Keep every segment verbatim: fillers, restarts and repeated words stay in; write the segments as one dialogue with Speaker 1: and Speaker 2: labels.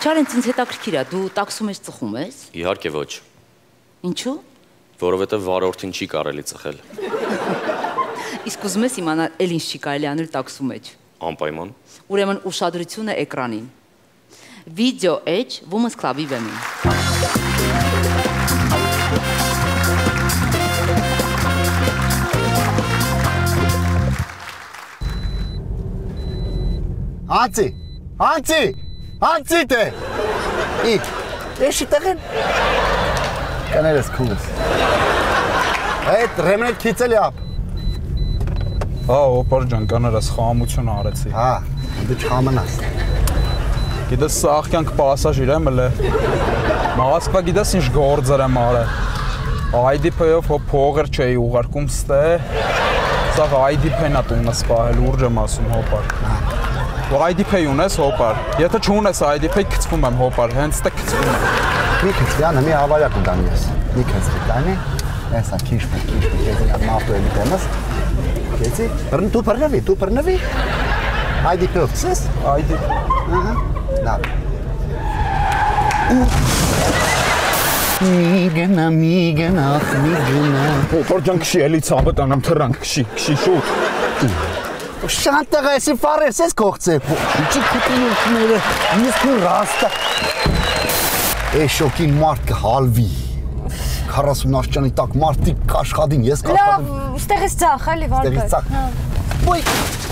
Speaker 1: Չարենց ինձ հետաքրքիր է, դու տաքսում ես ծխում ես։
Speaker 2: Իհարկե ոչ։
Speaker 1: Ինչու՞։
Speaker 2: Որովհետև վարորդին չի կարելի ծխել։
Speaker 1: Իսկ ուզում ես իմանալ, էլ ինչ չի կարելի անել տաքսու մեջ։
Speaker 2: Անպայման։
Speaker 1: Ուրեմն ուշադրությունը էկրանին։ Video Edge Women's Club-ի վեմին։
Speaker 3: Անցի, անցի, անցի դե։ Իք, էշի տղեն։ Կներես քուլս։ Այդ ռեմնետ քիծելի ապ։
Speaker 4: Հա, օպար ջան, կներես խամություն արեցի։
Speaker 3: Հա, դու չխամանաս։
Speaker 4: Գիտես սա աղքյանք պասաժիր եմ էլ է։ Մաղասկվա գիտես ինչ գործեր եմ արել։ I D P-ով հո փողեր չէի ուղարկում ստե։ Սա I D P-ն է տունը սպահել, ուրջ եմ ասում հոպար։ I D P ունես հոպար։ Եթե չունես I D P, գցվում եմ հոպար, հենց տե գցվում եմ։
Speaker 3: Մի քիչ անը մի հավարյա կդանի ես։ Մի քիչ դանի։ Էսա քիչ մի քիչ մի քիչ նա մարտոյի դեմս։ Քիչի։ Բռն դու բռնվի, դու բռնվի։ I D P-ով ցես։
Speaker 4: I D P։
Speaker 3: Ահա։ Լավ։ Միգնա, միգնա, միգնա։
Speaker 4: Օպար ջան քշի, էլի ցավը տանեմ թռանք, քշի, քշի շուտ։
Speaker 3: Շանտեղը էսի վարես ես կողցեր։ Ինչի կուտինությունները, ինձ քու ռաստա։ Է շոկին մարդ կհալվի։ քառասուն աստիճանի տակ մարդիկ կաշխատին, ես կաշխատեմ։
Speaker 5: Լավ, ստեղից ծախ, էլի վարդը։
Speaker 3: Ստեղից ծախ։ Ոյ։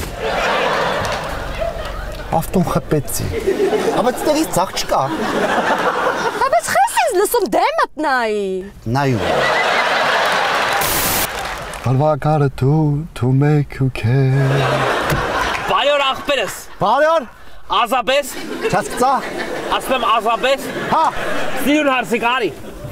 Speaker 3: Ավտոն խպեցի։ Բայց ստեղից ծախ չկա։
Speaker 5: Բայց խես ես լսում դեմդ նայի։
Speaker 3: Նայում։ Alvakar to to make you care.
Speaker 6: Բարյոր աղբերս։
Speaker 3: Բարյոր։
Speaker 6: Ազաբես։
Speaker 3: Չասկծա։
Speaker 6: Ասեմ ազաբես։
Speaker 3: Հա։
Speaker 6: Սիրուն հարսիկարի։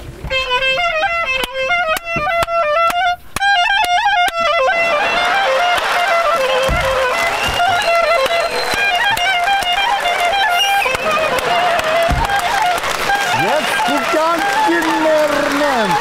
Speaker 3: Ես կուկյան կիլներն եմ։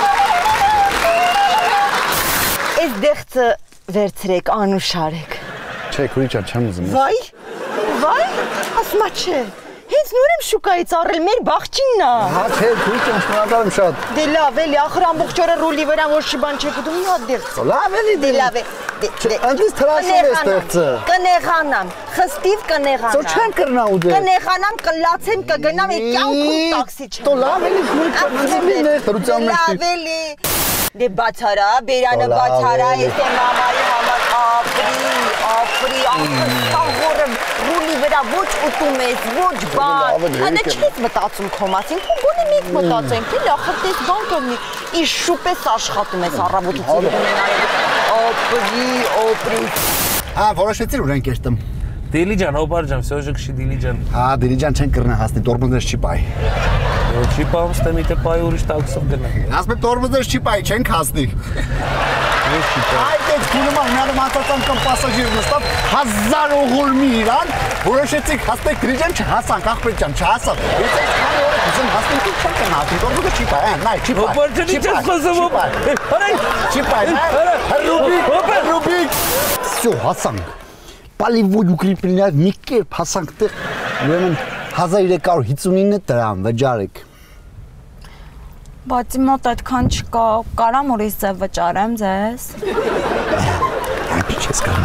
Speaker 5: Այս դեղցը վերցրեք, անուշարեք։
Speaker 3: Չէ, քուրիչան, չեմ ուզում։
Speaker 5: Վայ, վայ, ասմա չէ, հենց նոր եմ շուկայից առել, մեր բաղջինն է։
Speaker 3: Հա, չէ, քուրիչան, շնորհակալ եմ շատ։
Speaker 5: Դե լավ էլի, ախր ամբողջ օրը ռուլի վրա ոչ մի բան չեք ուտում, մի հատ դեղց։
Speaker 3: Լավ էլի
Speaker 5: դե լավ է։
Speaker 3: Այնպես թրաշել ես դեղցը։
Speaker 5: Կնեղանամ, խստիվ կնեղանամ։
Speaker 3: Սո չեմ կրնա ուտել։
Speaker 5: Կնեղանամ, կլացեմ, կգնամ, այդ կյանքում տաքսի չեմ։
Speaker 3: Տո լավ էլի, քուրիչան, ինձ մի թրության մեջ։
Speaker 5: Լավ էլի։ Դե բացարա, բերանը բացարա, ես եմ մամայի համար ապրի, ապրի, ապրի, ռուլի վրա ոչ ուտում ես, ոչ բան, անա չես մտածում քո մասին, քո գոնե մեկ մտածենք, էլ ախր տես բան կողնի, իշ շուպես աշխատում ես առավոտից ապրի, ապրի։
Speaker 3: Հա, որոշեցիր ուր են կերտում։
Speaker 6: Դիլիջան, հոբար ջան, всё же քշի Դիլիջան։
Speaker 3: Հա, Դիլիջան չեն կրնա հասնի, տորմոզներ չի պայ։
Speaker 6: Չի պահում ստե մի թե պայ ուրիշ տաքսով գնա։
Speaker 3: Ասում եմ տորմոզներ չի պայ, չենք հասնի։
Speaker 6: Ոչ չի պահ։
Speaker 3: Այդ այդ քունումը նարը մատածան կամ պասաժիր նստավ հազար օղուր մի իրան, որոշեցիք հասնեք Դիլիջան չհասանք, ախպեր ջան, չհասանք։ Ես այդ քանի օրը ուզում հասնենք ու չենք հասնի, տորմոզը չի պայ, նայ, չի պայ։
Speaker 6: Հոբար ջան, ինչ ես խոսում։ Հəray,
Speaker 3: չի պայ, նայ։ Ռուբիկ, Ռուբիկ։ Всё, հասանք։ Պալիվոյ ուկրիպինյալ մի կերպ հասանք տեղ, ուրեմն հազար երեք հարյուր հիսունինը դրամ վճարեք։
Speaker 5: Բայց իմ մոտ այդքան չկա, կարամ ուրիշ ձև վճարեմ ձեզ։
Speaker 3: Այնպես չես կարնա։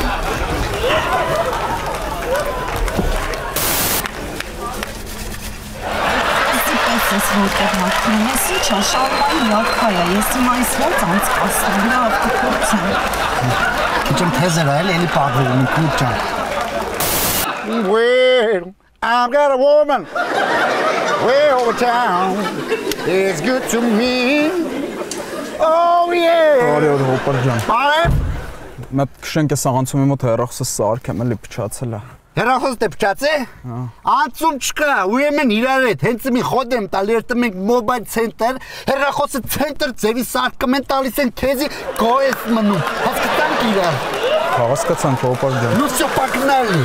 Speaker 5: Ես որտեղ մարդում ես ինչ է, շարմային յակայա, ես իմ այս ոնց անցկացնեմ, լավ կփորձեմ։
Speaker 3: Քիչ եմ թեզեր այլ էլի պարվում մի քիչ ջան։ Well, I've got a woman way over town. It's good to me. Oh yeah.
Speaker 4: Բարյոր հոպար ջան։
Speaker 3: Բարև։
Speaker 4: Մեկ քշենք ես աղանցումի մոտ հեռախոսը սարքեմ, էլի փչացել է։
Speaker 3: Հեռախոսը դե փչացե։ Անցում չկա, ուրեմն իրար հետ, հենց մի խոդ եմ տալ, երթում ենք մոբայլ ցենտր, հեռախոսը ցենտր ձևի սարքում են տալիս են քեզի գոյես մնում։ Հասկացանք իրար։
Speaker 4: Հասկացանք հոպար ջան։
Speaker 3: Ну всё, погнали.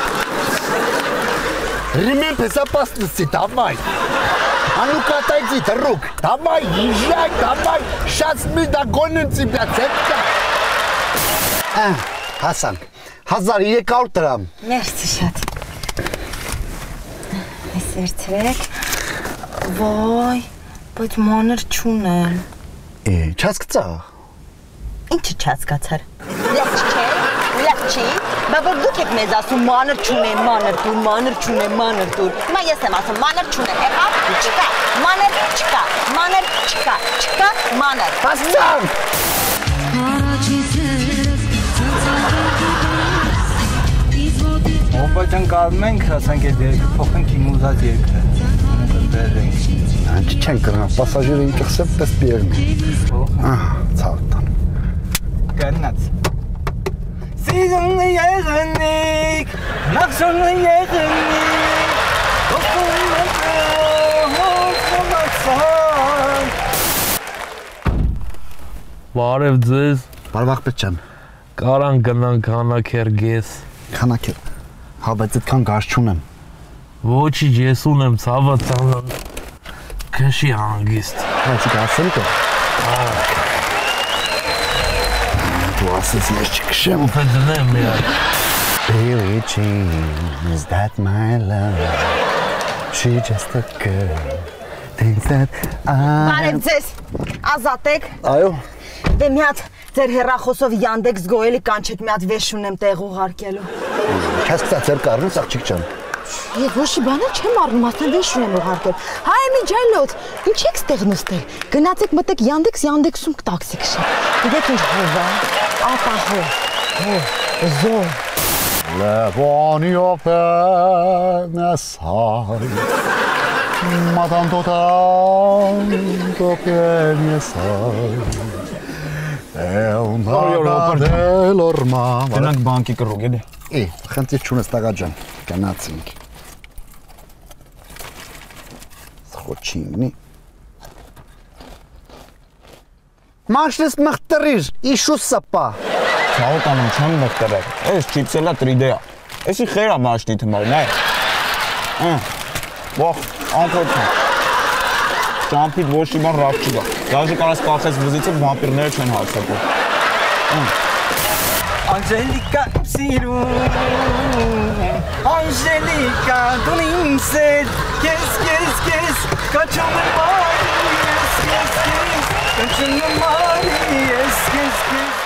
Speaker 3: Ремень безопасности давай. А ну-ка отойди, друг. Давай, езжай, давай. Сейчас мы догоним тебя, цепка. А, Хасан, հազար երեք հարյուր դրամ։
Speaker 5: Մերսի շատ։ Այս երթրեք։ Վայ, բայց մանր չունեմ։
Speaker 3: Է, չհասկացա։
Speaker 5: Ինչի չհասկացար։ Լավ չէ, լավ չի։ Բա որ դուք եք մեզ ասում մանր չունեմ, մանր դուր, մանր չունեմ, մանր դուր։ Հիմա ես եմ ասում մանր չունեմ, եղավ, չկա, մանր չկա, մանր չկա, չկա, մանր։
Speaker 3: Հասկացամ։
Speaker 7: Ովբաջան կարում ենք, ասենք այդ երկը փոխենք իմ ուզած երկը։ Կդերենք։
Speaker 3: Անչ չեն կրնա, պասաժիրը ինչ խսებ պես բիերնի։ Ահ, ցավտան։
Speaker 7: Գնաց։ Սիզոնը եղնիկ, նախշոնը եղնիկ,
Speaker 8: Բարև ձեզ,
Speaker 3: Բարև աղբետ ջան։
Speaker 8: կարան գնանք հանաքերգես։
Speaker 3: Քանակել։ Հա, բայց այդքան գազ չունեմ։
Speaker 8: Ոչինչ, ես ունեմ ցավը ցավը։ Քշի հանգիստ։
Speaker 3: Բայց գասել կա։ Դու ասես ես չքշեմ։
Speaker 8: Դնեմ միայն։
Speaker 3: Billie Jean, is that my love? She just a girl. Thinks that I
Speaker 5: Բարև ձեզ, ազատ եք։
Speaker 3: Այո։
Speaker 5: Դե մի հատ ձեր հեռախոսով Yandex Go-էլի կանչեք մի հատ վեշ ունեմ տեղ ուղարկելու։
Speaker 3: Չհասկացա ձեր կառնես աղջիկ ջան։
Speaker 5: Եվ ոչի բանը չեմ առնում, ասեմ վեշ ունեմ ուղարկել։ Հայ մի ջայլոց, ինչ եք ստեղ նստել։ Գնացեք մտեք Yandex, Yandex-ում տաքսի քշեք։ Գիտեք ինչ հովա, ապահո, հո, զո։
Speaker 3: Լևոնի օպենես հայ, մատան տոտան, տոկեն ես հայ, էլ նագադել օրմա։
Speaker 4: Գնանք բանկի կռուկ էլի։
Speaker 3: Է, խնդիր չունես տաղա ջան, գնացինք։ Սխոչինգնի։ Մաշնես մղտրիր, իշու սապա։
Speaker 4: Ցավոտանում չեմ մղտրել։ Էս չիպսելա տրիդեա։ Էսի խերա մաշնի թմար, նայ։ Ահ։ Ող, անքոթ։ Ճամփիդ ոչ մի բան ռավ չկա։ Դաժե կարաս կախես վզիցը վամպիրները չեն հարձակում։
Speaker 7: Անժելիկա սիրում Անժելիկա դու ինձ ես Կես, կես, կես Կաչում եմ մարի Ես, կես, կես Կաչում եմ մարի Ես, կես, կես